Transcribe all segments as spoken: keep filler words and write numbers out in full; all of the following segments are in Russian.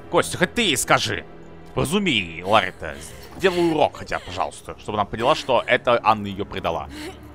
Костя, хоть ты ей скажи. Разумей, Ларри-то. Сделай урок хотя, пожалуйста. Чтобы она поняла, что это Анна ее предала.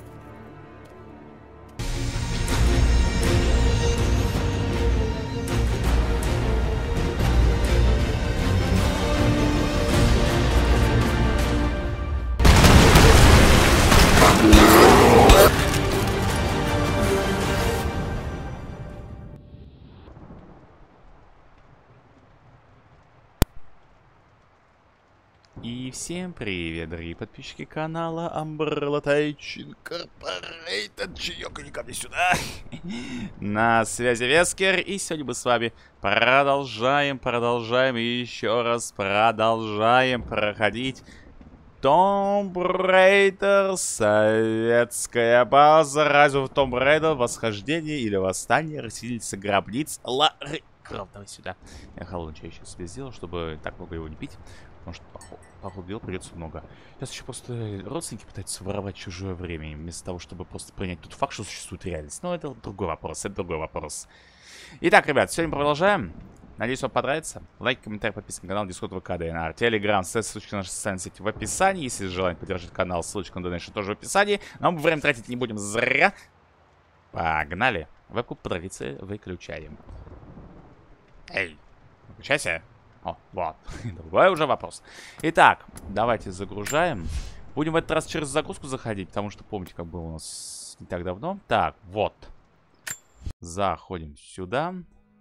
И всем привет, дорогие подписчики канала Umbrella Taichin Incorporated. Чаёк, ко мне сюда. На связи Вескер, и сегодня мы с вами продолжаем, продолжаем и еще раз продолжаем проходить Tomb Raider, советская база. Разве в Tomb Raider восхождение или восстание расселительницы гробниц Ларри Крофт? Давай сюда. Я холодный чай сейчас себе сделал, чтобы так много его не пить. Потому что, походу, походу дел придется много. Сейчас еще просто родственники пытаются воровать чужое время, вместо того, чтобы просто принять тот факт, что существует реальность. Но это другой вопрос, это другой вопрос. Итак, ребят, сегодня продолжаем. Надеюсь, вам понравится. Лайк, комментарий, подписка на канал, Дискорд, ВК, ДНР, Телеграм, ссылочка на наши социальные сети в описании. Если желаете поддержать канал, ссылочка на донейшн тоже в описании. Но мы время тратить не будем зря. Погнали. Вебку по традиции выключаем. Эй, выключайся. О, вот. Другой уже вопрос. Итак, давайте загружаем. Будем в этот раз через загрузку заходить, потому что помните, как было у нас не так давно. Так, вот. Заходим сюда.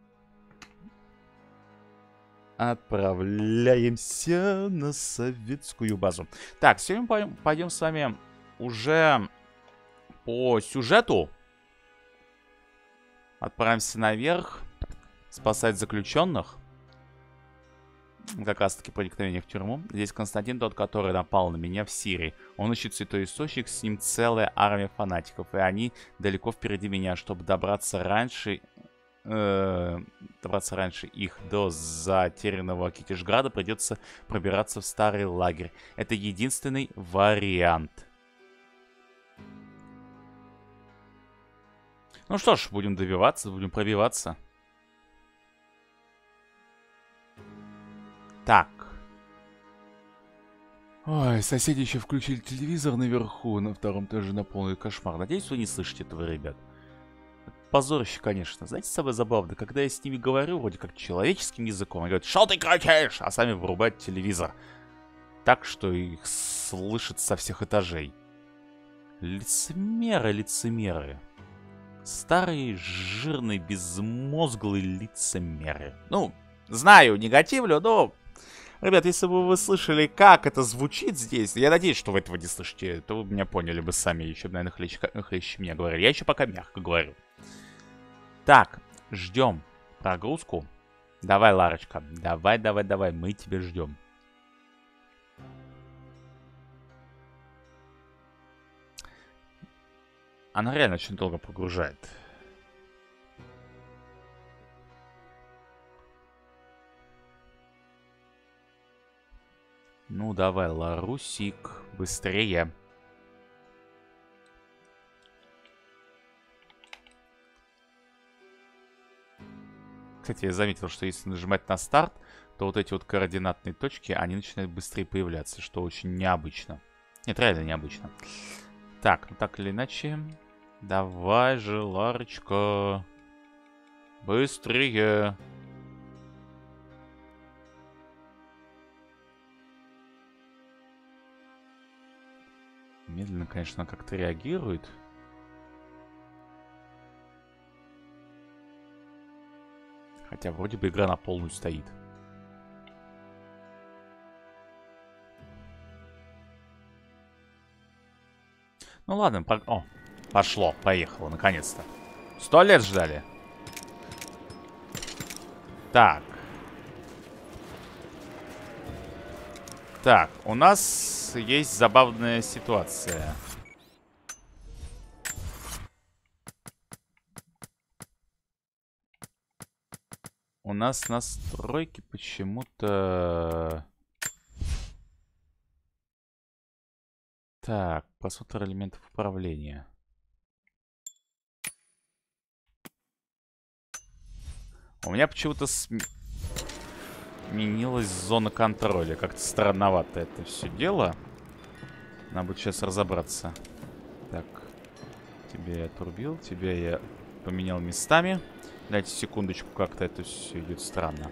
Отправляемся на советскую базу. Так, сегодня пойдем, пойдем с вами уже по сюжету. Отправимся наверх. Спасать заключенных. Как раз таки проникновение в тюрьму. Здесь Константин, тот, который напал на меня в Сирии. Он ищет святой источник, с ним целая армия фанатиков. И они далеко впереди меня, чтобы добраться раньше... Э, добраться раньше их до затерянного Китежграда, придется пробираться в старый лагерь. Это единственный вариант. Ну что ж, будем добиваться, будем пробиваться. Так. Ой, соседи еще включили телевизор наверху, на втором этаже на полный кошмар. Надеюсь, вы не слышите этого, ребят. Позорище, конечно. Знаете, самое забавное, когда я с ними говорю, вроде как человеческим языком, они говорят, что ты кричишь? А сами вырубают телевизор. Так, что их слышат со всех этажей. Лицемеры, лицемеры. Старые, жирные, безмозглые лицемеры. Ну, знаю, негативлю, но... Ребят, если бы вы слышали, как это звучит здесь, я надеюсь, что вы этого не слышите, то вы меня поняли бы сами, еще бы, наверное, хлеще, хлеще мне говорили. Я еще пока мягко говорю. Так, ждем прогрузку. Давай, Ларочка, давай, давай, давай, мы тебя ждем. Она реально очень долго прогружает. Ну, давай, Ларусик, быстрее. Кстати, я заметил, что если нажимать на старт, то вот эти вот координатные точки, они начинают быстрее появляться, что очень необычно. Нет, реально необычно. Так, ну так или иначе. Давай же, Ларочка. Быстрее. Медленно, конечно, как-то реагирует. Хотя вроде бы игра на полную стоит. Ну ладно, по... О, пошло, поехало, наконец-то. Сто лет ждали. Так. Так, у нас есть забавная ситуация. У нас настройки почему-то... Так, просмотр элементов управления. У меня почему-то... См... Сменилась зона контроля. Как-то странновато это все дело. Надо будет сейчас разобраться. Так. Тебя я отрубил. Тебя я поменял местами. Дайте секундочку. Как-то это все идет странно.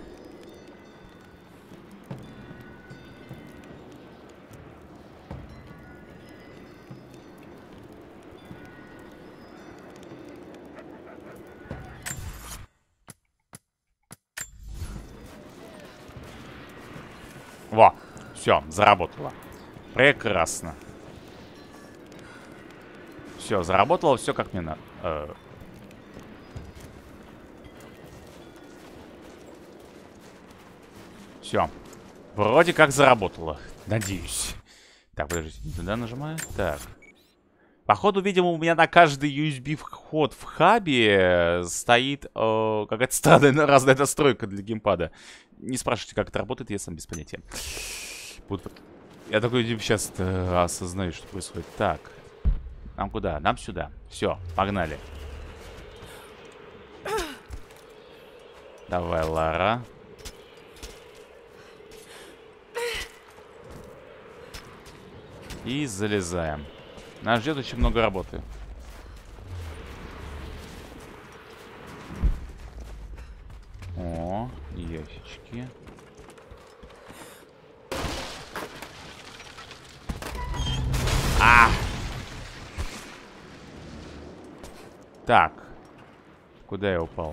Во, все, заработало. Прекрасно. Все, заработало, все как мне надо. Э. Все. Вроде как заработало. Надеюсь. Так, подождите, не туда нажимаю. Так. Походу, видимо, у меня на каждый ю эс би-вход в хабе стоит э, какая-то странная разная настройка для геймпада. Не спрашивайте, как это работает, я сам без понятия. Вот. Я такой сейчас э, осознаю, что происходит. Так. Нам куда? Нам сюда. Все, погнали. Давай, Лара. И залезаем. Нас ждет очень много работы. О, ящички. А! Так. Куда я упал?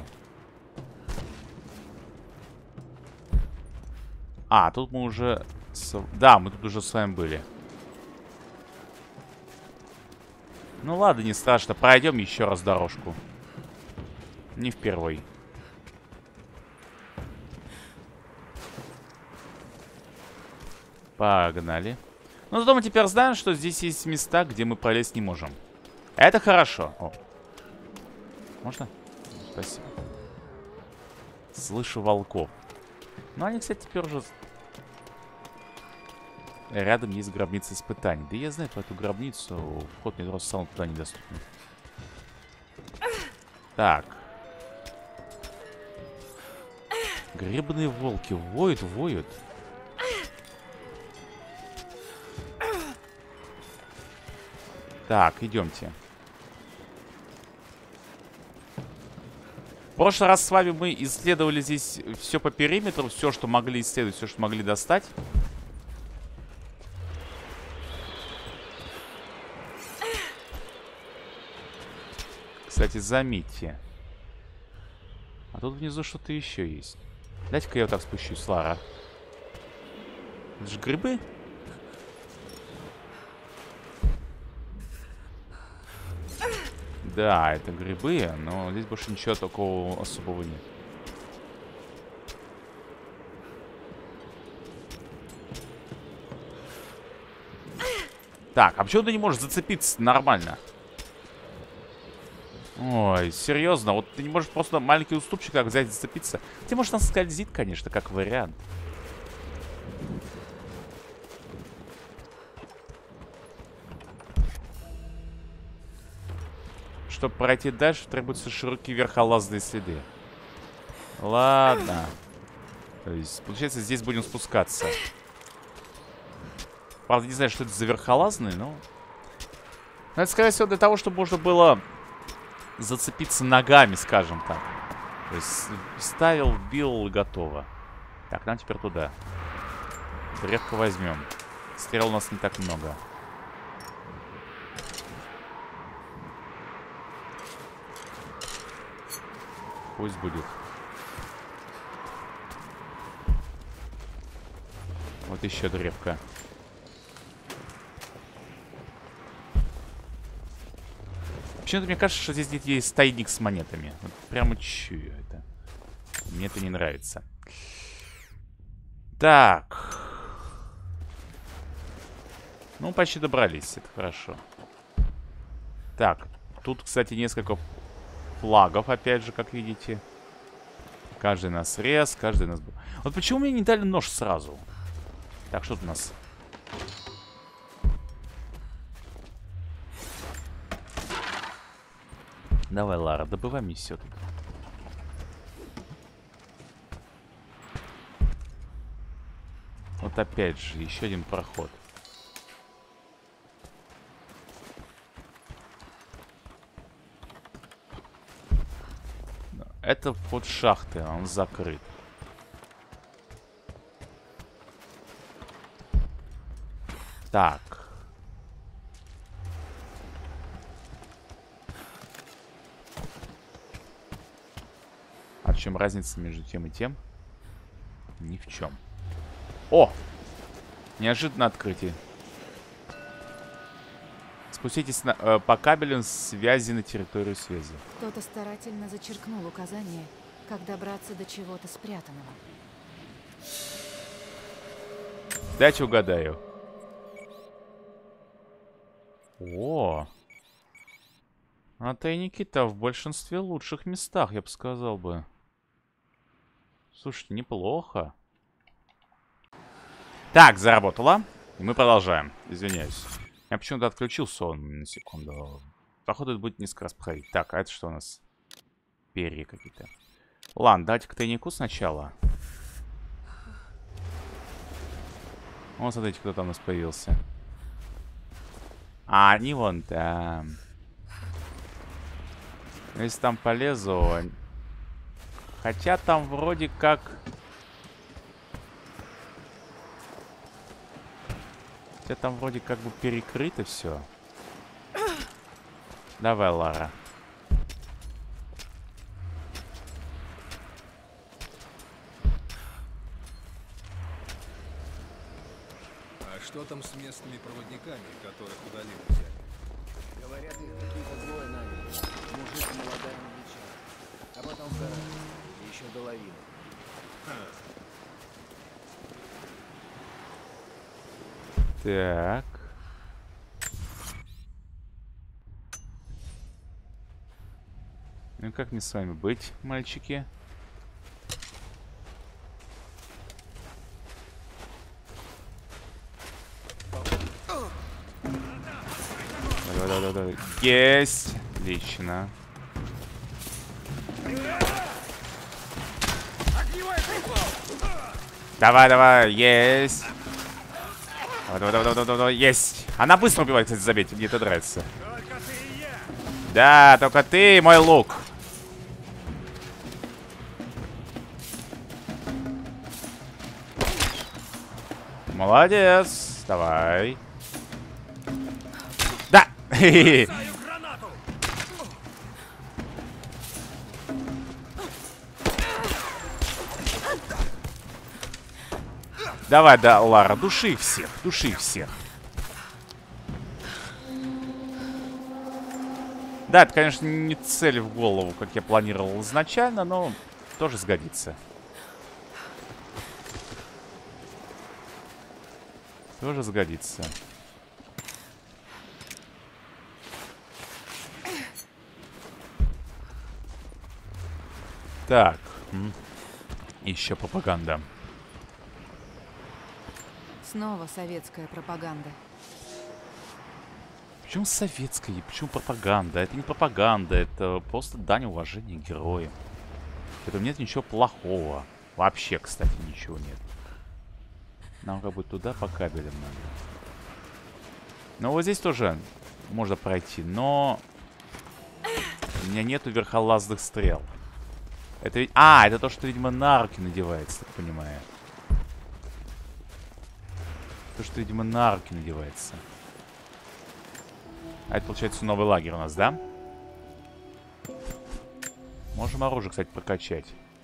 А, тут мы уже... С... Да, мы тут уже с вами были. Ну ладно, не страшно. Пройдем еще раз дорожку. Не впервой. Погнали. Ну, зато мы теперь знаем, что здесь есть места, где мы пролезть не можем. Это хорошо. О. Можно? Спасибо. Слышу волков. Ну, они, кстати, теперь уже... Рядом есть гробница испытаний. Да я знаю про эту гробницу. Вход мне просто сам туда недоступен. Так. Гребаные волки воют, воют. Так, идемте. В прошлый раз с вами мы исследовали здесь все по периметру. Все, что могли исследовать, все, что могли достать. Кстати, заметьте. А тут внизу что-то еще есть. Дайте-ка я вот так спущусь, Лара. Это же грибы? Да, это грибы, но здесь больше ничего такого особого нет. Так, а почему ты не можешь зацепиться нормально? Ой, серьезно, вот ты не можешь просто маленький уступчик так взять и зацепиться. Ты, может, нас скользит, конечно, как вариант. Чтобы пройти дальше, требуются широкие верхолазные следы. Ладно. То есть, получается, здесь будем спускаться. Правда, не знаю, что это за верхолазные, но... Но это, скорее всего, для того, чтобы можно было зацепиться ногами, скажем так. То есть, ставил, бил и готово. Так, нам теперь туда. Древко возьмем. Стрел у нас не так много. Пусть будет. Вот еще древко. Почему-то мне кажется, что здесь где-то есть тайник с монетами. Вот прямо чую это. Мне это не нравится. Так. Ну, почти добрались. Это хорошо. Так. Тут, кстати, несколько флагов, опять же, как видите. Каждый на срез, каждый на сбор. Вот почему мне не дали нож сразу? Так, что тут у нас? Давай, Лара, добывай мне все тут. вот опять же, еще один проход. Это вход шахты, он закрыт. Так. А в чем разница между тем и тем? Ни в чем. О! Неожиданное открытие. Спуститесь на, э, по кабелям связи на территорию связи. Кто-то старательно зачеркнул указание, как добраться до чего-то спрятанного. Дайте угадаю. О! А тайники-то в большинстве лучших местах, я бы сказал бы. Слушайте, неплохо. Так, заработало. И мы продолжаем. Извиняюсь. Я почему-то отключил сон на секунду. Походу, это будет несколько раз проходить. Так, а это что у нас? Перья какие-то. Ладно, давайте к тайнику сначала. Вот, смотрите, кто там у нас появился. А, они вон там. Если там полезу... Хотя там вроде как... Хотя там вроде как бы перекрыто все. Давай, Лара. А что там с местными проводниками, которых удалили взяли? Говорят, их какие-то двое наняли. Мужик и молодая англичанка. А потом в гараж. И еще до лавины. Так. Ну как мне с вами быть, мальчики? Да-да-да-да. Есть! Отлично. Давай, давай, есть! Давай, давай, давай, давай, давай, есть! Она быстро убивает, кстати, заметьте, мне это нравится. Да, только ты, мой лук. Молодец. Давай. Да. Давай, да, Лара, души их всех, души их всех. Да, это, конечно, не цель в голову, как я планировал изначально, но тоже сгодится. Тоже сгодится. Так. Еще пропаганда. Снова советская пропаганда. Почему советская? Почему пропаганда? Это не пропаганда, это просто дань уважения героям. В этом нет ничего плохого. Вообще, кстати, ничего нет. Нам как бы туда по кабелям надо. Ну, вот здесь тоже можно пройти, но... У меня нету верхолазных стрел. Это ведь... А, это то, что, видимо, на руки надевается, так понимаю. То, что, видимо, на руки надевается. А это, получается, новый лагерь у нас, да? Можем оружие, кстати, прокачать.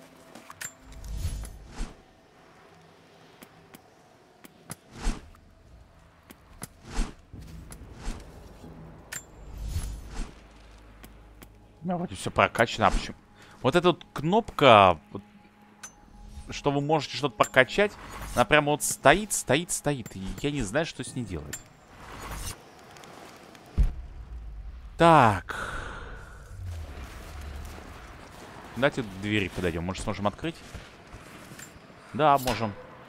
У меня вроде все прокачано. А почему? Вот эта вот кнопка, вот, что вы можете что-то прокачать, она прямо вот стоит, стоит, стоит. И я не знаю, что с ней делать. Так. Давайте к двери подойдем. Может, сможем открыть? Да, можем.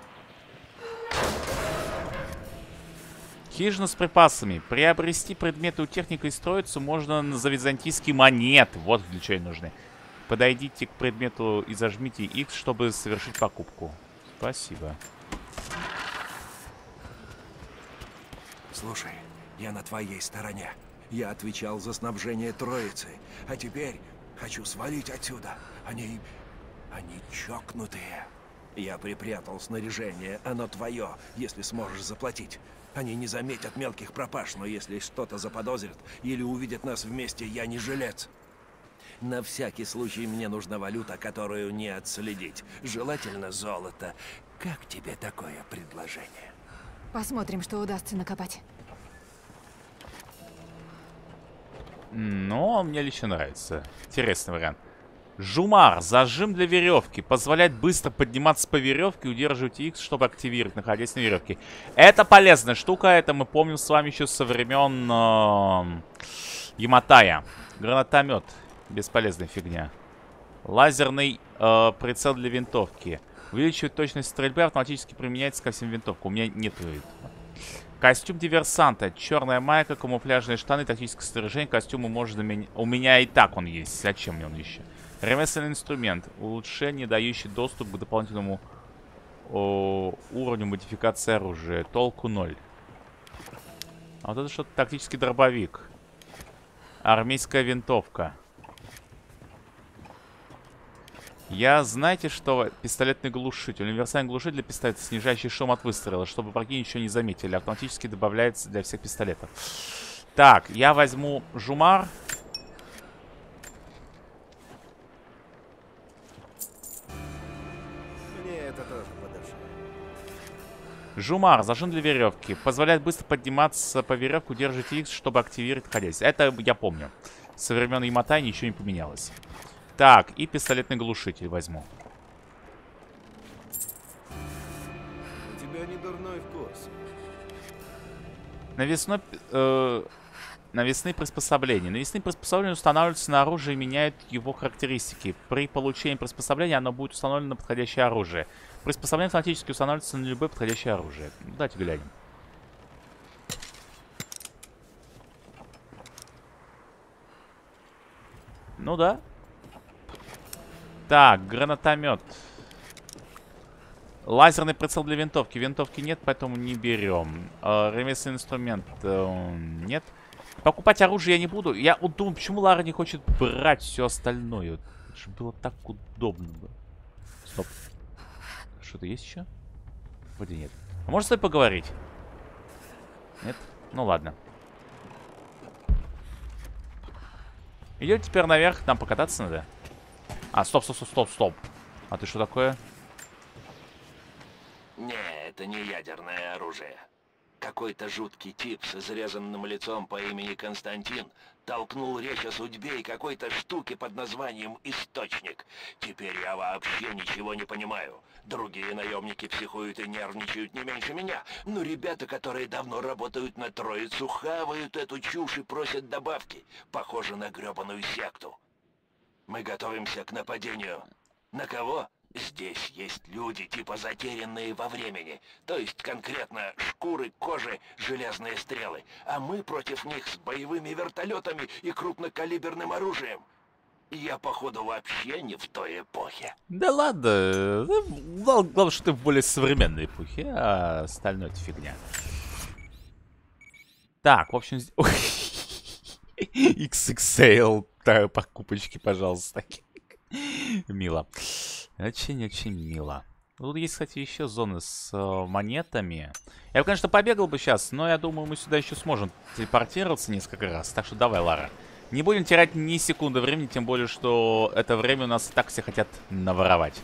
Хижина с припасами. Приобрести предметы у техника и строицу можно за византийские монеты. Вот для чего они нужны. Подойдите к предмету и зажмите X, чтобы совершить покупку. Спасибо. Послушай, я на твоей стороне. Я отвечал за снабжение Троицы. А теперь хочу свалить отсюда. Они... они чокнутые. Я припрятал снаряжение, оно твое, если сможешь заплатить. Они не заметят мелких пропаж, но если что-то заподозрят или увидят нас вместе, я не жилец. На всякий случай мне нужна валюта, которую не отследить. Желательно золото. Как тебе такое предложение? Посмотрим, что удастся накопать. Но мне лично нравится. Интересный вариант. Жумар. Зажим для веревки. Позволяет быстро подниматься по веревке и удерживать X, чтобы активировать, находясь на веревке. Это полезная штука. Это мы помним с вами еще со времен э, Яматая. Гранатомет. Бесполезная фигня. Лазерный э, прицел для винтовки. Увеличивает точность стрельбы, автоматически применяется ко всем винтовкам. У меня нет этого. Костюм диверсанта. Черная майка, камуфляжные штаны, тактическое снаряжение. Костюмы можно заменить. У меня и так он есть. Зачем мне он еще? Ремесленный инструмент. Улучшение, дающий доступ к дополнительному о, уровню модификации оружия. Толку ноль. А вот это что-то тактический дробовик. Армейская винтовка. Я, знаете что? Пистолетный глушитель. Универсальный глушитель для пистолета, снижающий шум от выстрела, чтобы враги ничего не заметили. Автоматически добавляется для всех пистолетов. Так, я возьму жумар. Мне это тоже подошло. Жумар, зажим для веревки. Позволяет быстро подниматься по веревке, удерживать X, чтобы активировать ходясь. Это я помню. Со времен Яматай ничего не поменялось. Так, и пистолетный глушитель возьму. У тебя не дурной вкус. Навесной, э, навесные приспособления. Навесные приспособления устанавливаются на оружие и меняют его характеристики. При получении приспособления оно будет установлено на подходящее оружие. Приспособление автоматически устанавливается на любое подходящее оружие. Ну, давайте глянем. Ну да. Так, гранатомет. Лазерный прицел для винтовки. Винтовки нет, поэтому не берем. Э, ремесленный инструмент э, нет. Покупать оружие я не буду. Я вот думаю, почему Лара не хочет брать все остальное. Это же было так удобно бы. Стоп. Что-то есть еще? Вроде нет. А может, с тобой поговорить? Нет? Ну ладно. Идем теперь наверх. Нам покататься надо. А, стоп, стоп, стоп, стоп, стоп. А ты что такое? Не, это не ядерное оружие. Какой-то жуткий тип с изрезанным лицом по имени Константин толкнул речь о судьбе и какой-то штуке под названием «Источник». Теперь я вообще ничего не понимаю. Другие наемники психуют и нервничают не меньше меня. Но ребята, которые давно работают на Троицу, хавают эту чушь и просят добавки. Похоже на гребаную секту. Мы готовимся к нападению. На кого? Здесь есть люди, типа затерянные во времени. То есть конкретно шкуры, кожи, железные стрелы. А мы против них с боевыми вертолетами и крупнокалиберным оружием. Я, походу, вообще не в той эпохе. Да ладно. Главное, что ты в более современной эпохе, а остальное это фигня. Так, в общем... икс икс эл покупочки, пожалуйста. Мило. Очень-очень мило. Тут есть, кстати, еще зоны с э, монетами. Я бы, конечно, побегал бы сейчас, но я думаю, мы сюда еще сможем телепортироваться несколько раз. Так что давай, Лара. Не будем терять ни секунды времени, тем более, что это время у нас и так все хотят наворовать.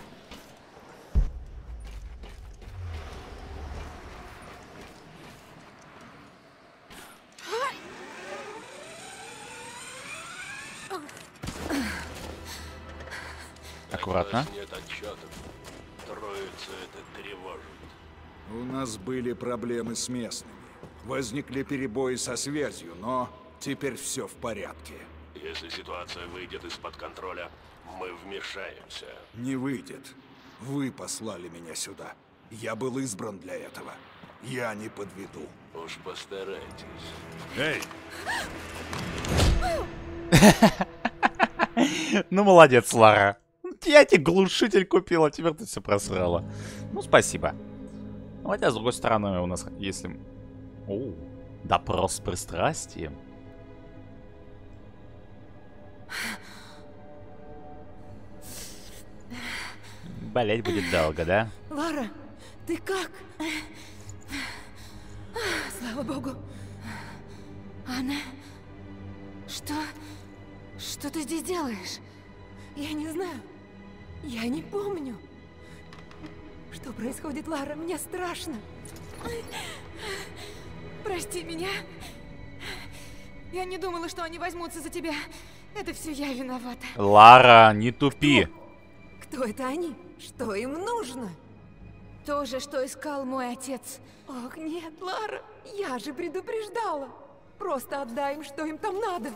Аккуратно. Нет отчетов. Троица это тревожит. У нас были проблемы с местными. Возникли перебои со связью, но теперь все в порядке. Если ситуация выйдет из-под контроля, мы вмешаемся. Не выйдет. Вы послали меня сюда. Я был избран для этого. Я не подведу. Уж постарайтесь. Эй! Ну, молодец, Лара. Я тебе глушитель купил, а теперь ты все просрала. Ну, спасибо. Хотя, с другой стороны, у нас, если... Оу, Допрос с пристрастием. Болеть будет долго, да? Лара, ты как? Слава богу. Анна, что? Что ты здесь делаешь? Я не знаю. Я не помню. Что происходит, Лара? Мне страшно. Прости меня. Я не думала, что они возьмутся за тебя. Это все я виновата. Лара, не тупи. Кто это они? Что им нужно? То же, что искал мой отец. Ох, нет, Лара, я же предупреждала. Просто отдай им, что им там надо.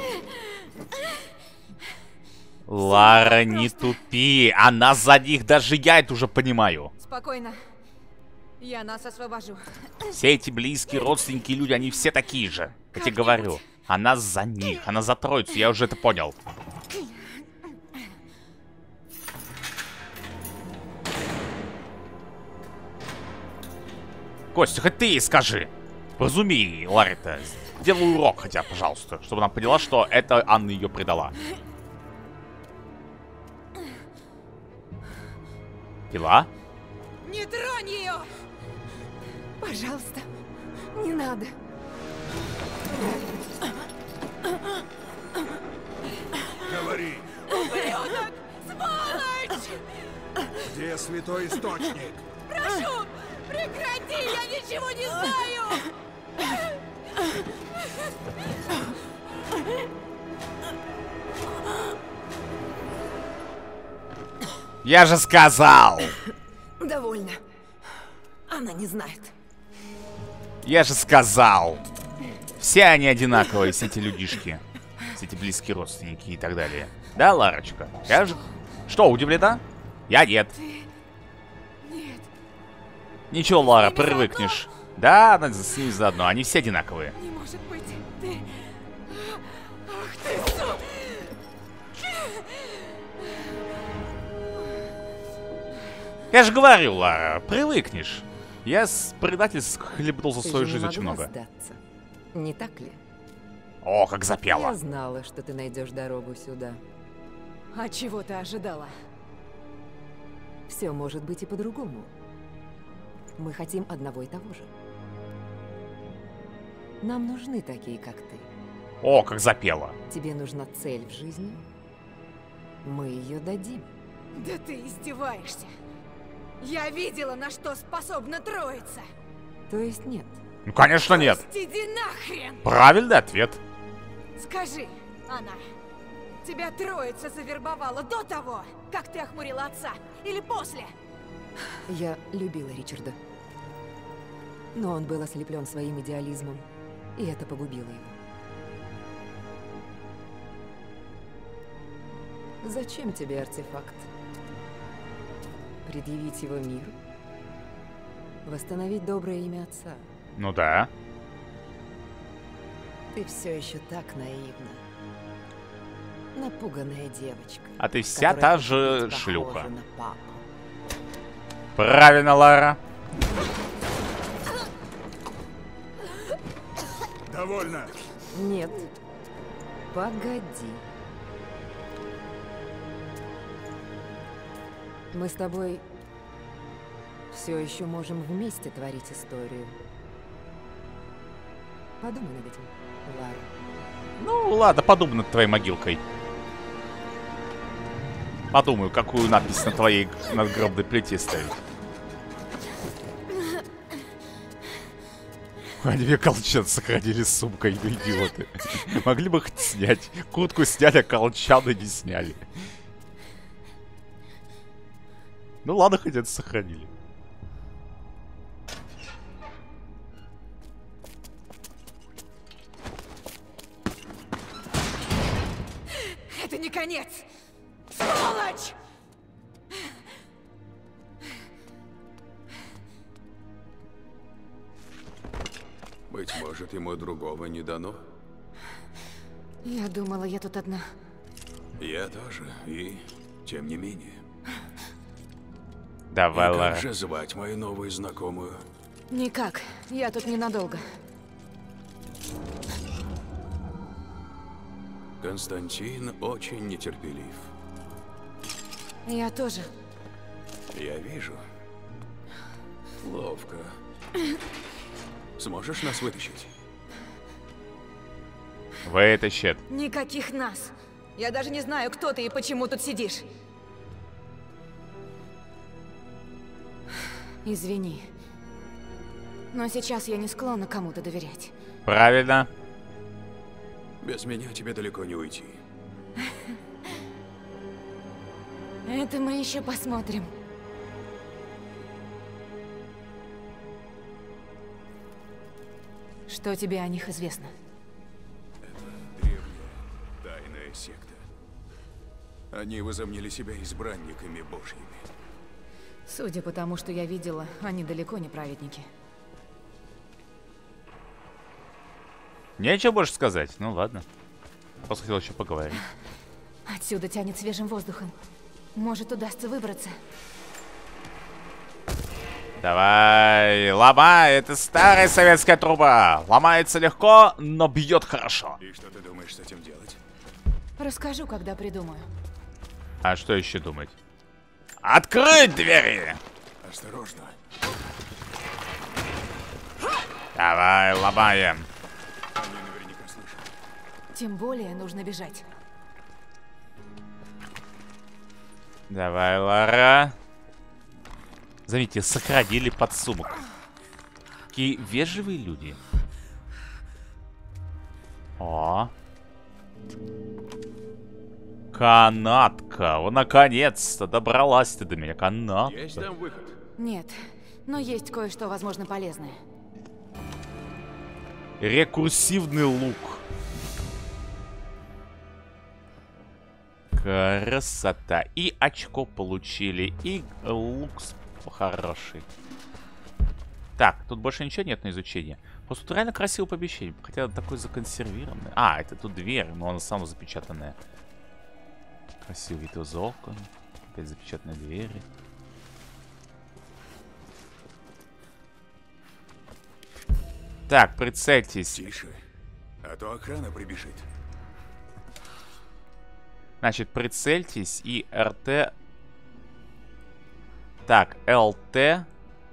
Лара, не тупи. Она за них, даже я это уже понимаю. Спокойно. Я нас освобожу. Все эти близкие, родственники, люди, они все такие же. Я тебе говорю. Она за них, она за троицу, я уже это понял. Костя, хоть ты ей скажи. Разумей, Ларе-то. Сделай урок хотя, пожалуйста, чтобы она поняла, что это Анна ее предала. Пила? Не тронь ее! Пожалуйста, не надо. Говори, Ублюдок! Сволочь! где святой источник? Прошу, прекрати! Я ничего не знаю! Я же сказал! Довольно. Она не знает. Я же сказал! Все они одинаковые, все эти людишки. Все эти близкие родственники и так далее. Да, Ларочка? Я же... Что, удивлена? Я нет. Нет. Ничего, Лара, привыкнешь. Да, она с ними заодно. Они все одинаковые. Не может быть. Ты... Ах ты, сука! Я же говорю, Лара, привыкнешь. Я с предательств хлебнул за свою Ты же жизнь не очень могла много. сдаться, не так ли? О, как запела. Я знала, что ты найдешь дорогу сюда. А чего ты ожидала? Все может быть и по-другому. Мы хотим одного и того же. Нам нужны такие, как ты. О, как запела. Тебе нужна цель в жизни. Мы ее дадим. Да ты издеваешься. Я видела, на что способна троица. То есть нет. Ну, конечно, нет. Иди нахрен! Правильный ответ. Скажи, Анна, тебя троица завербовала до того, как ты охмурила отца? Или после? Я любила Ричарда. Но он был ослеплен своим идеализмом, и это погубило его. Зачем тебе артефакт? Предъявить его миру? Восстановить доброе имя отца? Ну да. Ты все еще так наивна. Напуганная девочка. А ты вся которая та хочет же быть шлюха. похожа на папу. Правильно, Лара. Довольно. Нет. Погоди. Мы с тобой все еще можем вместе творить историю. Подумай над этим, Лара. Ну, ладно, подумай над твоей могилкой. Подумаю, какую надпись на твоей надгробной плите ставить. Они мне колчан сохранили с сумкой, ну идиоты. Могли бы хоть снять. Куртку сняли, а колчаны не сняли. Ну ладно, хоть это сохранили. Это не конец! Сволочь! Быть может, ему другого не дано? Я думала, я тут одна. Я тоже, и тем не менее. Давай, И Лара. как же звать мою новую знакомую? Никак. Я тут ненадолго. Константин очень нетерпелив. Я тоже. Я вижу. Ловко. Сможешь нас вытащить? Вытащит. Никаких нас. Я даже не знаю, кто ты и почему тут сидишь. Извини. Но сейчас я не склонна кому-то доверять. Правильно. Без меня тебе далеко не уйти. Это мы еще посмотрим. Что тебе о них известно? Это древняя, тайная секта. Они возомнили себя избранниками божьими. Судя по тому, что я видела, они далеко не праведники. Нечего больше сказать. Ну ладно. Просто хотел еще поговорить. Отсюда тянет свежим воздухом. Может, удастся выбраться. Давай, ломай, это старая советская труба. Ломается легко, но бьет хорошо. И что ты думаешь с этим делать? Расскажу, когда придумаю. А что еще думать? Открыть двери! Осторожно. Давай, ломаем. Они наверняка слышат. Тем более нужно бежать. Давай, Лара. Заметьте, сохранили подсумок. Какие вежливые люди. О. Канатка. О, наконец-то добралась ты до меня. Канатка. Есть там выход? Нет, но есть кое-что, возможно, полезное. Рекурсивный лук. Красота. И очко получили. И лук хороший. Так, тут больше ничего нет на изучение. Просто тут реально красивое помещение. Хотя такое законсервированное. А, это тут дверь, но она сама запечатанная. Красивый вид из окон. Опять запечатанные двери. Так, прицельтесь. Тише. А то охрана прибежит. Значит, прицельтесь и РТ. Так, ЛТ.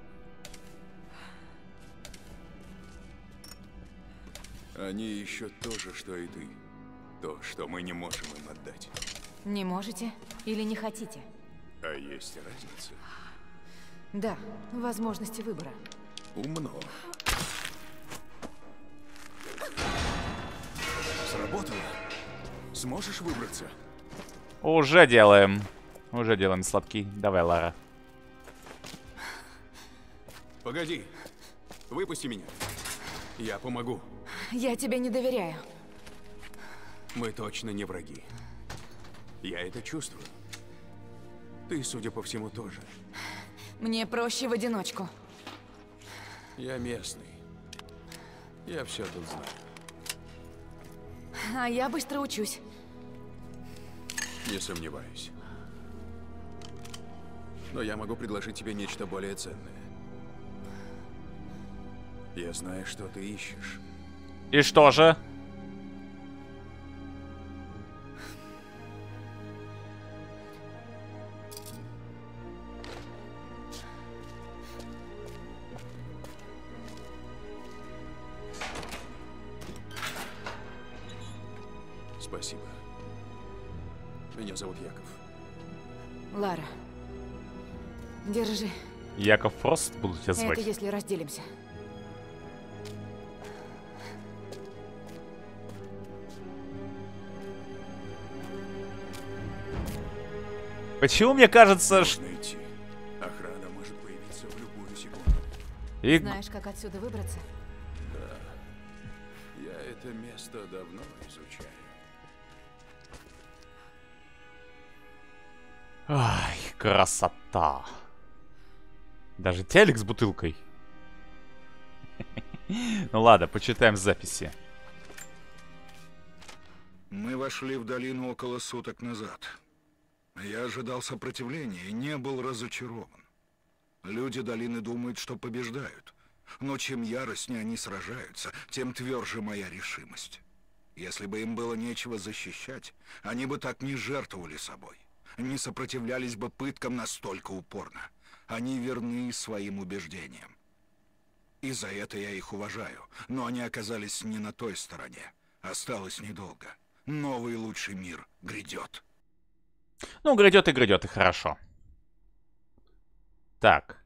Они ищут то же, что и ты. То, что мы не можем им отдать. Не можете или не хотите? А есть разница? Да, возможности выбора. Умно. Сработало? Сможешь выбраться? Уже делаем. Уже делаем сладкий. Давай, Лара. Погоди. Выпусти меня. Я помогу. Я тебе не доверяю. Мы точно не враги. Я это чувствую. Ты, судя по всему, тоже. Мне проще в одиночку. Я местный. Я все тут знаю. А я быстро учусь. Не сомневаюсь. Но я могу предложить тебе нечто более ценное. Я знаю, что ты ищешь. И что же? Спасибо. Меня зовут Яков. Лара, держи. Яков Фрост буду тебя звать. Это если разделимся. Почему мне кажется, что... Нужно идти. Охрана может появиться в любую секунду. И... Знаешь, как отсюда выбраться? Я это место давно изучаю. Ай, красота. Даже телек с бутылкой. Ну ладно, почитаем записи. Мы вошли в долину около суток назад. Я ожидал сопротивления и не был разочарован. Люди долины думают, что побеждают. Но чем яростнее они сражаются, тем тверже моя решимость. Если бы им было нечего защищать, они бы так не жертвовали собой. Не сопротивлялись бы пыткам настолько упорно. Они верны своим убеждениям. И за это я их уважаю. Но они оказались не на той стороне. Осталось недолго. Новый лучший мир грядет. Ну, грядет и грядет, и хорошо. Так.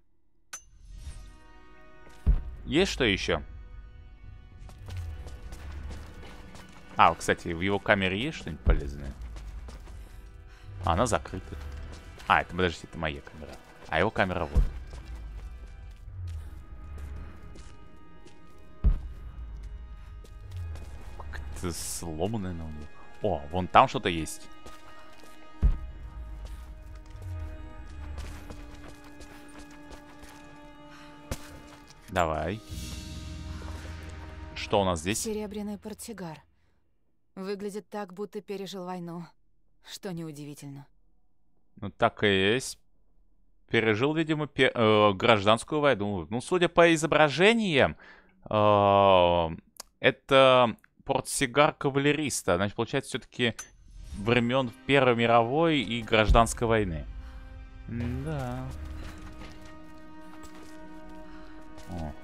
Есть что еще? А, кстати, в его камере есть что-нибудь полезное? А, она закрыта. А, это, подождите, это моя камера. А его камера вот. Как-то сломанное на него. О, вон там что-то есть. Давай. Что у нас здесь? Серебряный портсигар. Выглядит так, будто пережил войну. Что неудивительно. Ну, так и есть. Пережил, видимо, пе э, гражданскую войну. Ну, судя по изображениям, э это портсигар кавалериста. Значит, получается, все-таки времен Первой мировой и гражданской войны. Да. О.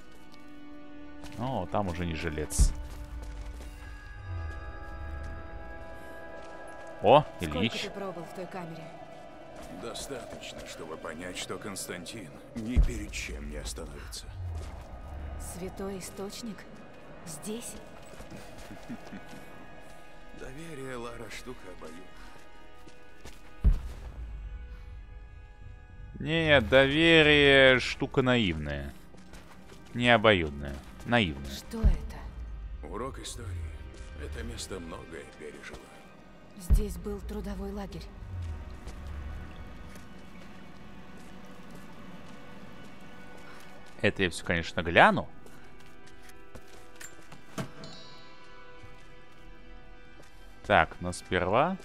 О, там уже не жилец. О, Ильич. Сколько ты пробыл в той камере? Достаточно, чтобы понять, что Константин ни перед чем не остановится. Святой источник? Здесь? Доверие, Лара, штука обоюдная. Нет, доверие штука наивная. Не обоюдная. Наивная. Что это? Урок истории. Это место многое пережило. Здесь был трудовой лагерь. Это я все, конечно, гляну. Так, но сперва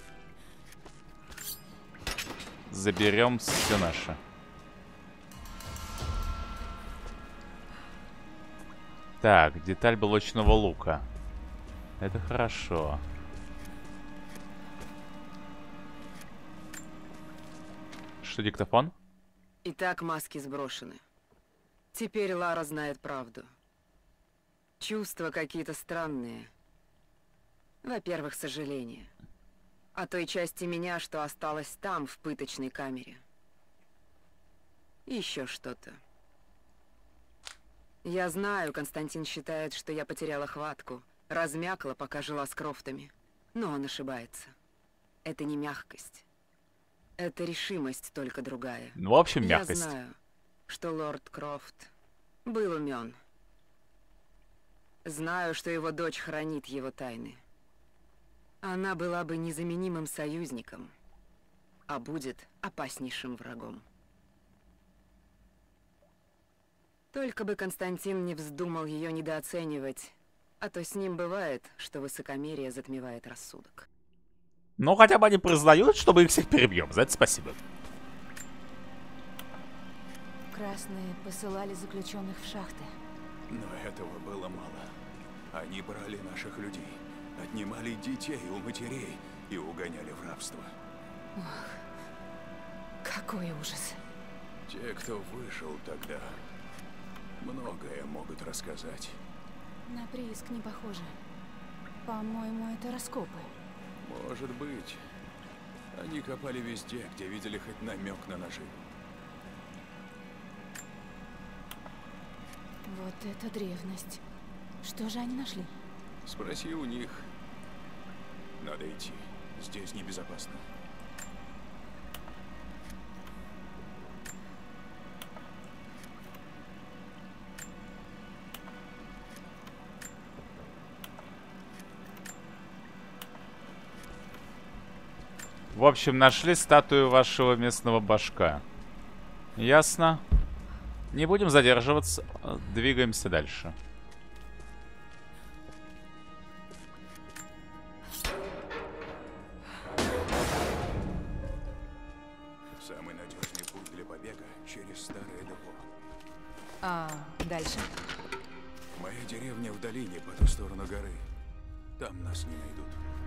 заберем все наше. Так, деталь блочного лука. Это хорошо. Что, диктофон? Итак, маски сброшены. Теперь Лара знает правду. Чувства какие-то странные. Во-первых, сожаление. О той части меня, что осталась там, в пыточной камере. И еще что-то. Я знаю, Константин считает, что я потеряла хватку, размякла, пока жила с Крофтами. Но он ошибается. Это не мягкость. Это решимость, только другая. Ну, в общем, мягкость. Я знаю, что лорд Крофт был умен. Знаю, что его дочь хранит его тайны. Она была бы незаменимым союзником, а будет опаснейшим врагом. Только бы Константин не вздумал ее недооценивать, а то с ним бывает, что высокомерие затмевает рассудок. Ну, хотя бы они признают, что мы их всех перебьем. За это спасибо. Красные посылали заключенных в шахты. Но этого было мало. Они брали наших людей, отнимали детей у матерей и угоняли в рабство. Ох, какой ужас. Те, кто выжил тогда, многое могут рассказать. На прииск не похоже. По-моему, это раскопы. Может быть. Они копали везде, где видели хоть намек на ножи. Вот это древность. Что же они нашли? Спроси у них. Надо идти. Здесь небезопасно. В общем, нашли статую вашего местного башка. Ясно. Не будем задерживаться. Двигаемся дальше. Самый надежный путь для побега через старое депо. А дальше? Моя деревня в долине по ту сторону горы. Там нас не найдут.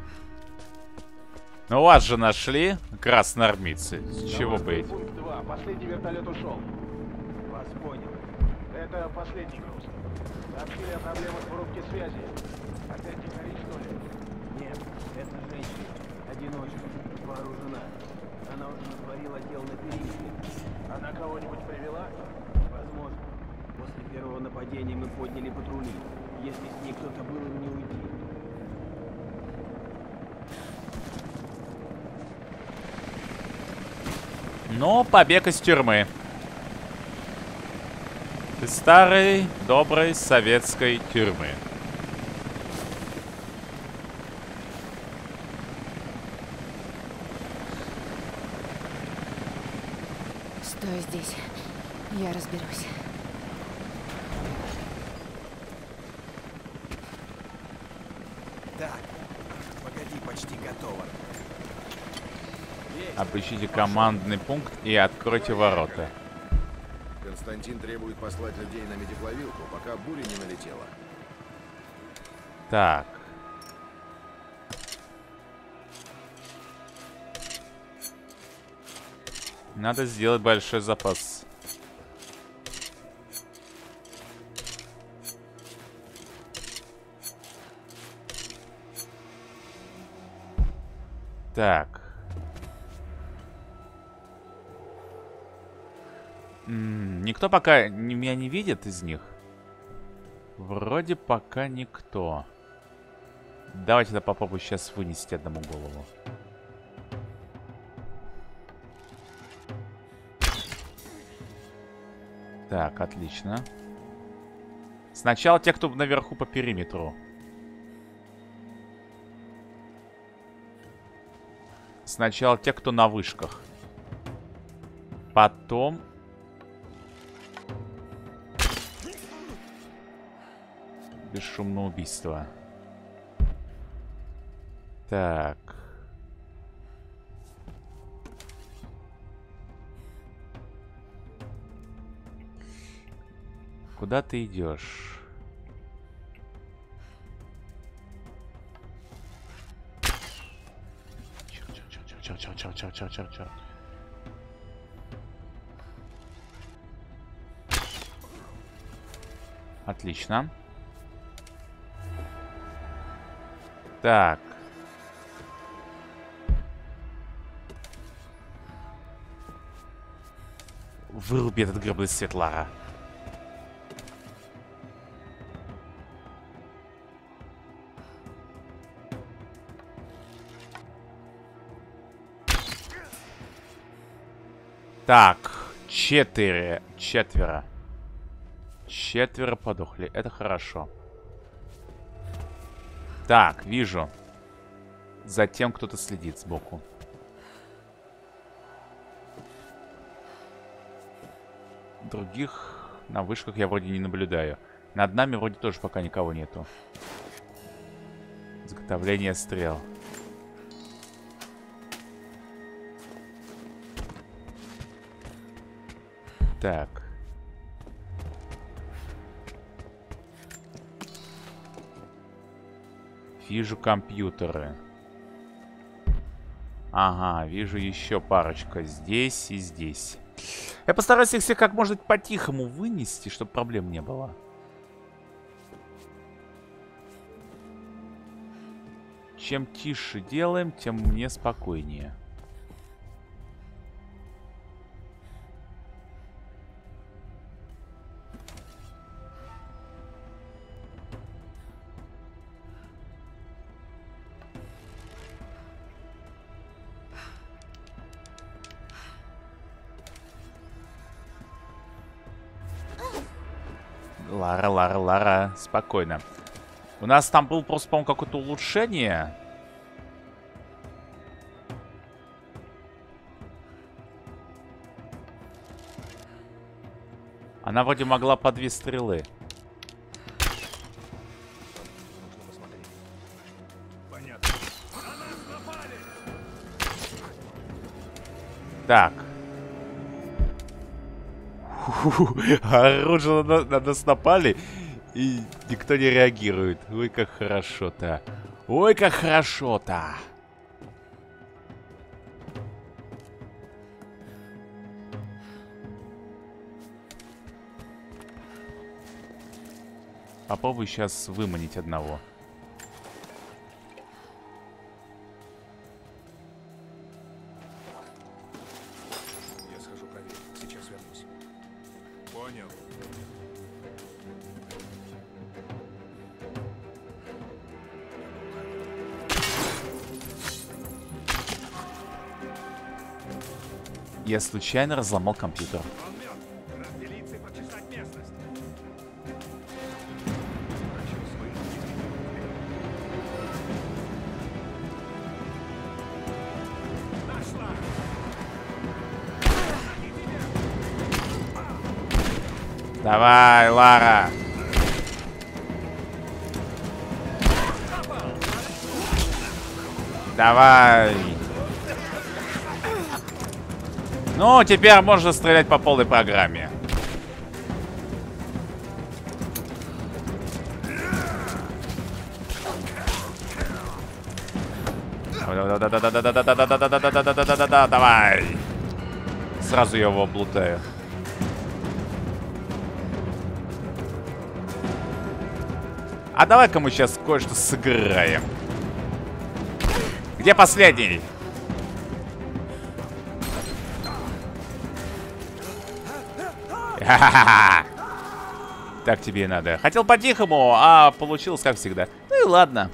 Ну вас же нашли, красноармейцы. С чего быть? Пункт два. Последний вертолет ушел. Вас понял. Это последний груз. Сообщили о проблемах в рубке связи. Опять дикари, что ли? Нет, это женщина. Одиночка. Вооружена. Она уже натворила дел на периметре. Она кого-нибудь привела? Возможно. После первого нападения мы подняли патрули. Если с ней кто-то был, им не уйти. Но побег из тюрьмы. Из старой, доброй советской тюрьмы. Стой здесь. Я разберусь. Так, погоди, почти готово. Обыщите командный пункт и откройте ворота. Константин требует послать людей на медиплавилку, пока буря не налетела. Так. Надо сделать большой запас. Так. М-м, никто пока не, меня не видит из них. Вроде пока никто. Давайте я попробую сейчас вынести одному голову. Так, отлично. Сначала те, кто наверху по периметру. Сначала те, кто на вышках. Потом... бесшумное убийство. Так. Куда ты идешь? Черт, черт, черт, черт, черт, черт, черт, черт, черт. Отлично. Так. Выруби этот гребаный свет, Лара. Так, четыре, четверо. Четверо подохли, это хорошо. Так, вижу. За тем кто-то следит сбоку. Других на вышках я вроде не наблюдаю. Над нами вроде тоже пока никого нету. Изготовление стрел. Так. Вижу компьютеры. Ага, вижу еще парочка здесь и здесь. Я постараюсь их всех как можно по-тихому вынести, чтобы проблем не было. Чем тише делаем, тем мне спокойнее. Лара, Лара, Лара, спокойно. У нас там был просто, по-моему, какое-то улучшение. Она вроде могла по две стрелы. Понятно. Так. Оружие на, на нас напали, и никто не реагирует. Ой, как хорошо-то. Ой, как хорошо-то. Попробуй сейчас выманить одного. Я схожу проверю. Сейчас вернусь. Понял. Я случайно разломал компьютер. Он мертв. Разделиться и прочесать местность. Нашла! Давай, Лара. Давай. Ну, теперь можно стрелять по полной программе. Давай. Сразу я его облутаю. А давай-ка мы сейчас кое-что сыграем. Где последний? Ха-ха-ха! Так тебе и надо. Хотел по-тихому, а получилось как всегда. Ну и ладно.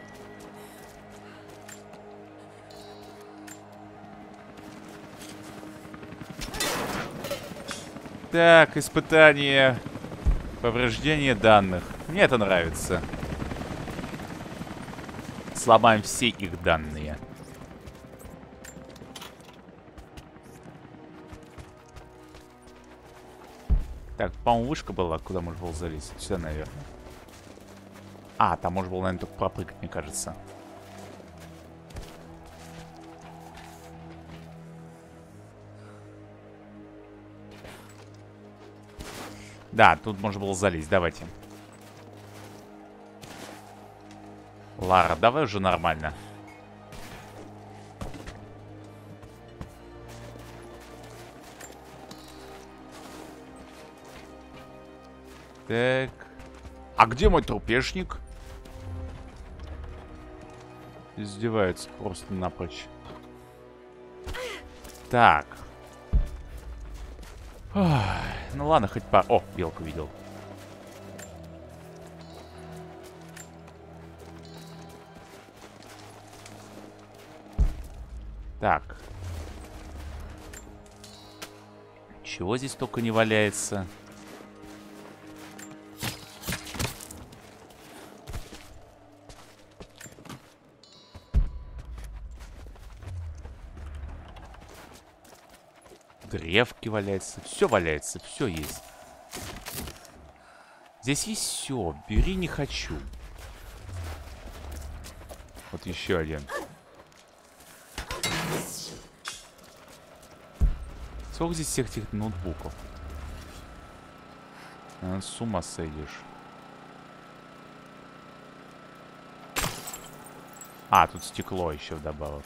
Так, испытание. Повреждение данных. Мне это нравится. Сломаем все их данные. Так, по-моему, вышка была, куда можно было залезть. Сюда, наверное. А, там можно было, наверное, только пропрыгать, мне кажется. Да, тут можно было залезть. Давайте. Лара, давай уже нормально. Так. А где мой трупешник? Издевается просто напрочь. Так. Ох, ну ладно, хоть пар... О, белку видел. Так. Чего здесь только не валяется? Древки валяются. Все валяется, все есть. Здесь есть все. Бери, не хочу. Вот еще один. Сколько здесь всех этих ноутбуков? А, с ума сойдешь. А, тут стекло еще вдобавок.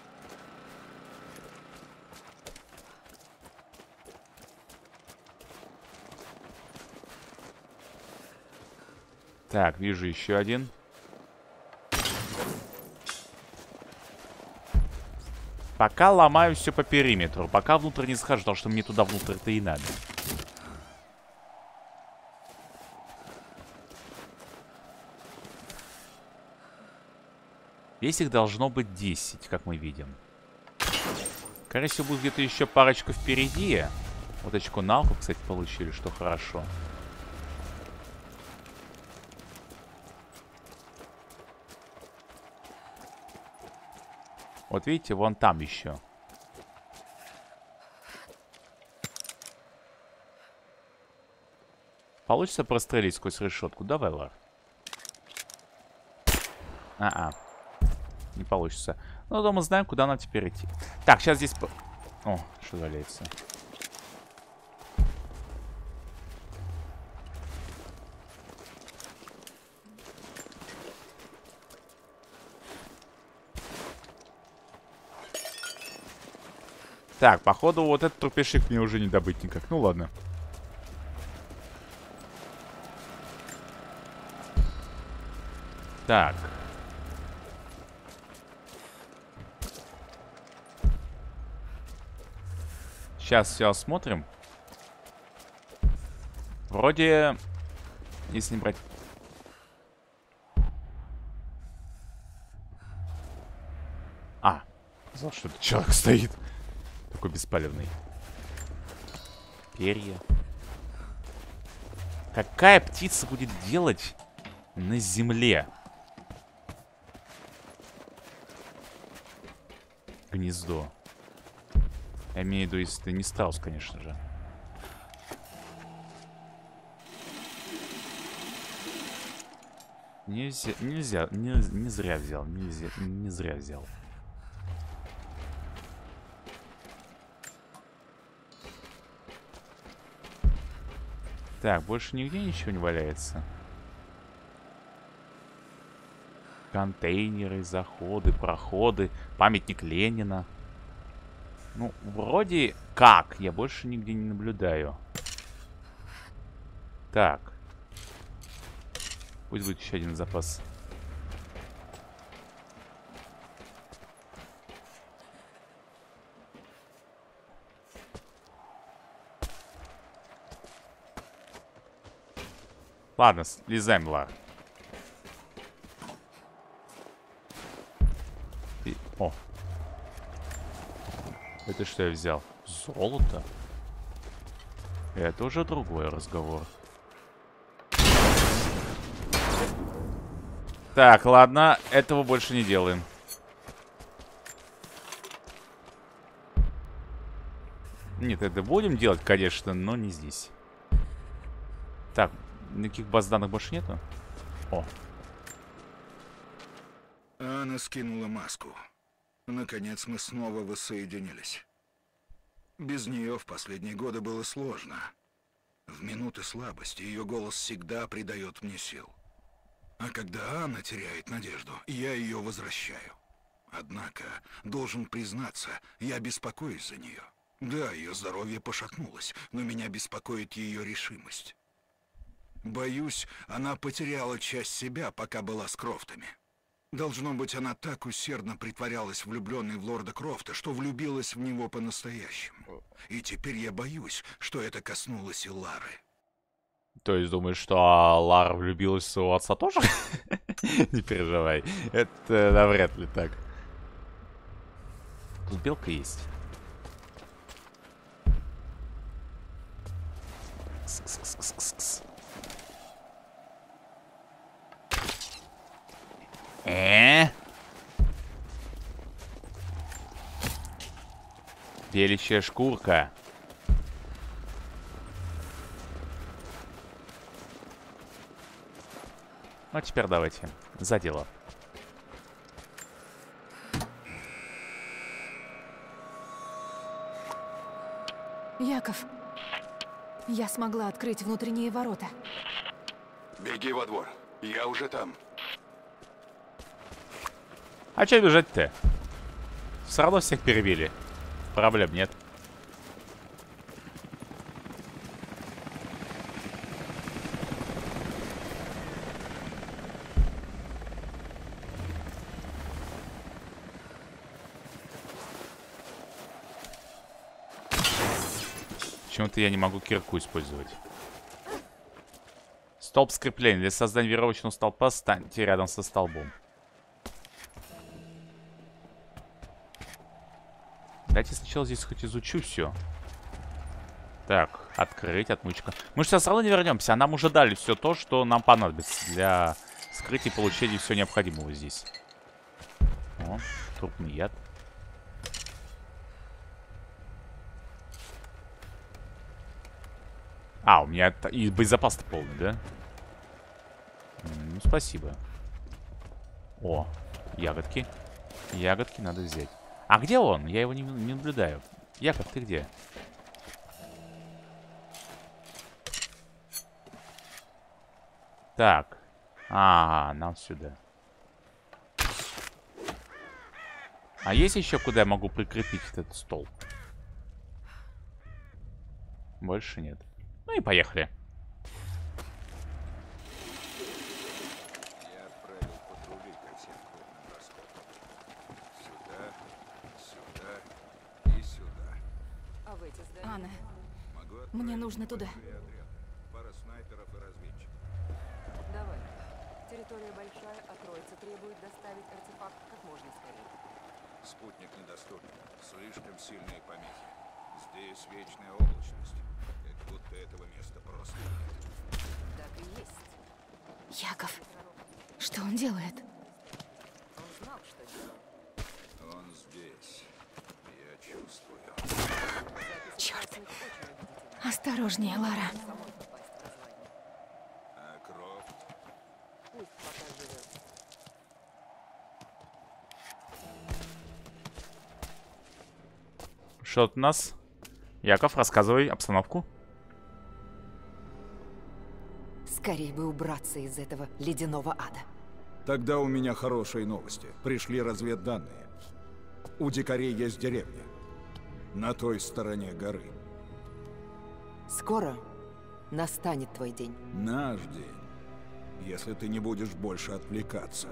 Так, вижу еще один. Пока ломаю все по периметру. Пока внутрь не захожу, потому что мне туда внутрь-то и надо. Здесь их должно быть десять, как мы видим. Скорее всего, будет где-то еще парочку впереди. Вот очко налку, кстати, получили, что хорошо. Вот видите, вон там еще. Получится прострелить сквозь решетку? Давай, Лар. А-а. Не получится. Ну, да, мы знаем, куда нам теперь идти. Так, сейчас здесь... О, что валяется. Так, походу, вот этот трупешик мне уже не добыть никак. Ну ладно. Так. Сейчас все осмотрим. Вроде, если не брать... А, сказал, что это человек стоит. Такой беспалевный. Перья. Какая птица будет делать на земле гнездо? Я имею в виду, если ты не страус, конечно же. Нельзя, нельзя, не, не зря взял, нельзя, не зря взял. Так, больше нигде ничего не валяется. Контейнеры, заходы, проходы, памятник Ленина. Ну, вроде как, я больше нигде не наблюдаю. Так. Пусть будет еще один запас. Ладно, слезаем, Лар. И... О. Это что я взял? Золото? Это уже другой разговор. Так, ладно, этого больше не делаем. Нет, это будем делать, конечно, но не здесь. Так, никаких баз данных больше нету? О. Анна скинула маску. Наконец мы снова воссоединились. Без нее в последние годы было сложно. В минуты слабости ее голос всегда придает мне сил. А когда Анна теряет надежду, я ее возвращаю. Однако, должен признаться, я беспокоюсь за нее. Да, ее здоровье пошатнулось, но меня беспокоит ее решимость. Боюсь, она потеряла часть себя, пока была с Крофтами. Должно быть, она так усердно притворялась влюбленной в лорда Крофта, что влюбилась в него по-настоящему. И теперь я боюсь, что это коснулось и Лары. То есть думаешь, что Лара влюбилась в своего отца тоже? Не переживай. Это навряд ли так. Тут белка есть. Кс-кс-кс-кс-кс. Э? Беличья шкурка. Ну, а теперь давайте за дело. Яков, я смогла открыть внутренние ворота. Беги во двор. Я уже там. А че бежать-то? Все равно всех перебили. Проблем нет. Почему-то я не могу кирку использовать. Столб скрепления. Для создания веревочного столпа станьте рядом со столбом. Давайте сначала здесь хоть изучу все. Так, открыть, отмычка. Мы же сейчас все равно не вернемся, а нам уже дали все то, что нам понадобится для скрытия и получения всего необходимого здесь. О, трупный яд. А, у меня и боезапас-то полный, да? Ну, спасибо. О, ягодки. Ягодки надо взять. А где он? Я его не, не наблюдаю. Яков, ты где? Так. А, нам сюда. А есть еще куда я могу прикрепить этот столб? больше нет. Ну и поехали. Я отправил патрули ко всем крупным раскопам. Сюда, сюда и сюда. А в эти здания? Анна, Могу мне нужно туда. отправить отряд. Пара снайперов и разведчиков. Давай. Территория большая, а Троица требует доставить артефакт как можно скорее. Спутник недоступен. Слишком сильные помехи. Здесь вечная облачность. Как будто этого места просто нет. Так и есть. Яков, что он делает? Он знал, что делал. Он здесь. Я чувствую. Черт. Осторожнее, Лара. Самой попасть в название. А Крофт? Пусть пока живет. Что тут у нас? Яков, рассказывай обстановку. Скорее бы убраться из этого ледяного ада. Тогда у меня хорошие новости. Пришли разведданные. У дикарей есть деревня. На той стороне горы. Скоро настанет твой день. Наш день. Если ты не будешь больше отвлекаться.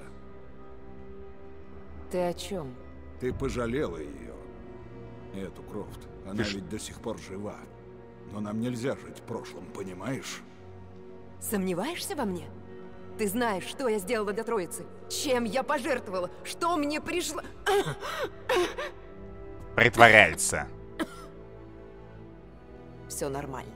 Ты о чем? Ты пожалела ее. Эту Крофт. Она Ты ведь до сих пор жива. Но нам нельзя жить в прошлом, понимаешь? Сомневаешься во мне? Ты знаешь, что я сделала для Троицы? Чем я пожертвовала? Что мне пришло? Притворяется. Все нормально.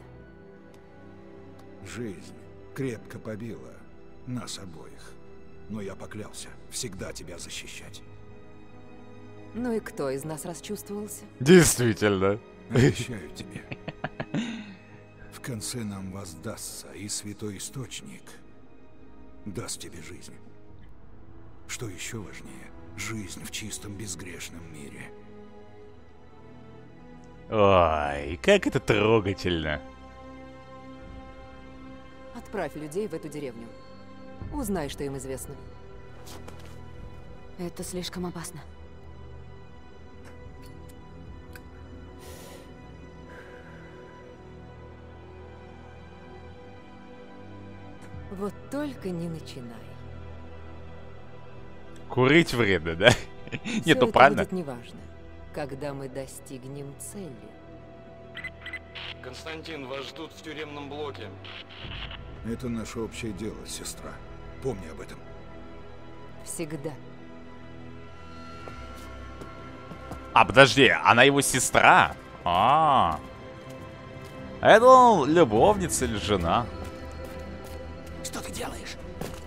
Жизнь крепко побила нас обоих. Но я поклялся всегда тебя защищать. Ну и кто из нас расчувствовался? Действительно. Обещаю тебе. В конце нам воздастся, и Святой Источник даст тебе жизнь. Что еще важнее, жизнь в чистом безгрешном мире. Ой, как это трогательно. Отправь людей в эту деревню. Узнай, что им известно. Это слишком опасно. Вот только не начинай. Курить вредно, да? Всё Нет, ну это правильно. будет неважно, когда мы достигнем цели. Константин, вас ждут в тюремном блоке. Это наше общее дело, сестра. Помни об этом. Всегда. А, подожди, она его сестра? А, -а. Я думал, любовница или жена. Что ты делаешь?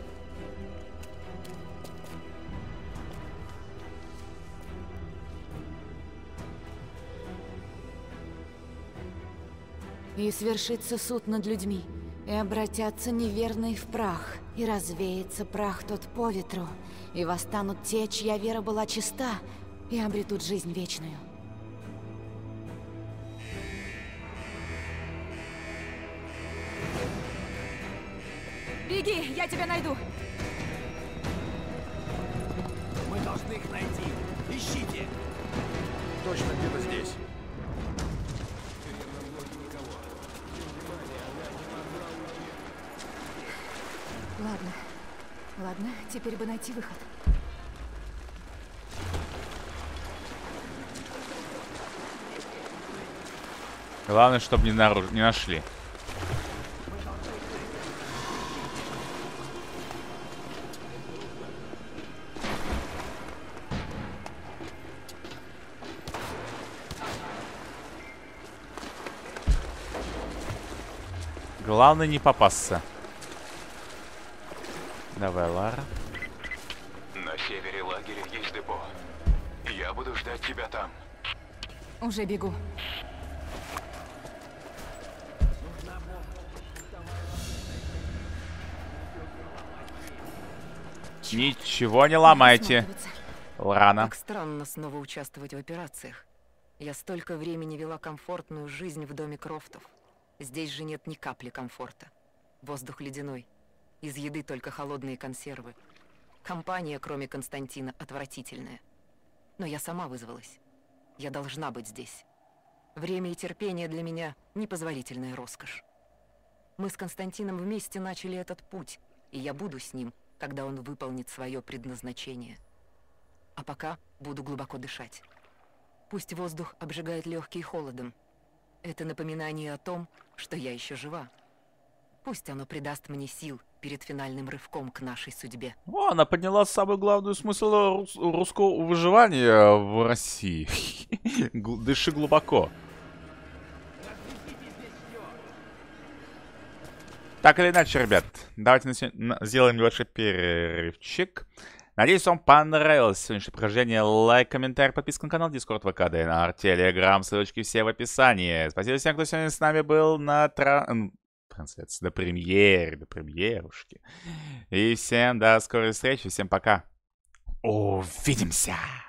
И свершится суд над людьми, и обратятся неверные в прах, и развеется прах тот по ветру, и восстанут те, чья вера была чиста, и обретут жизнь вечную. Беги, я тебя найду. Мы должны их найти. Ищите. Точно где-то здесь. Ладно. Ладно, теперь бы найти выход. Главное, чтобы не, наруж... не нашли. Главное не попасться. Давай, Лара. На севере лагеря есть депо. Я буду ждать тебя там. Уже бегу. Ничего не ломайте. Рано. Так странно снова участвовать в операциях. Я столько времени вела комфортную жизнь в доме Крофтов. Здесь же нет ни капли комфорта. Воздух ледяной. Из еды только холодные консервы. Компания, кроме Константина, отвратительная. Но я сама вызвалась. Я должна быть здесь. Время и терпение для меня — непозволительная роскошь. Мы с Константином вместе начали этот путь, и я буду с ним, когда он выполнит свое предназначение. А пока буду глубоко дышать. Пусть воздух обжигает легкие холодом. Это напоминание о том, что я еще жива. Пусть оно придаст мне сил перед финальным рывком к нашей судьбе. О, она подняла самую главную смысл рус русского выживания в России. Дыши глубоко. Так или иначе, ребят, давайте сделаем небольшой перерывчик. Надеюсь, вам понравилось сегодняшнее прохождение. Лайк, комментарий, подписка на канал, Дискорд, ВК, ДНР, Телеграм, ссылочки все в описании. Спасибо всем, кто сегодня с нами был на тран... трансляции, на премьере, на премьерушке. И всем до скорой встречи, всем пока. Увидимся!